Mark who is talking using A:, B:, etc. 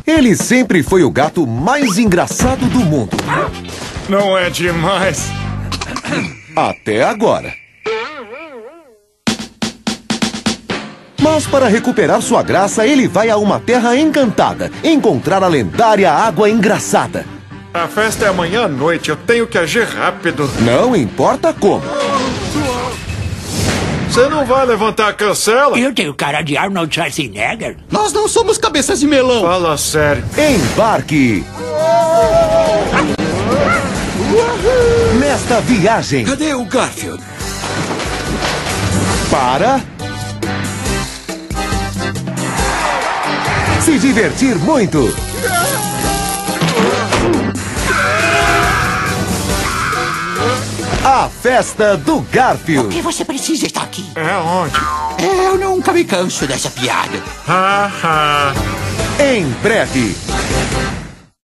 A: Ele sempre foi o gato mais engraçado do mundo.
B: Não é demais?
A: Até agora. Mas para recuperar sua graça, ele vai a uma terra encantada, encontrar a lendária água engraçada.
B: A festa é amanhã à noite, eu tenho que agir rápido.
A: Não importa como.
B: Você não vai levantar a cancela?
C: Eu tenho cara de Arnold Schwarzenegger.
D: Nós não somos cabeças de melão.
B: Fala sério.
A: Embarque nesta viagem
D: Cadê o Garfield?
A: para se divertir muito. A festa do
C: Por
A: Garfield.
C: que você precisa estar aqui?
B: É onde?
D: Eu nunca me canso dessa piada.
B: Ha, ha.
A: Em breve.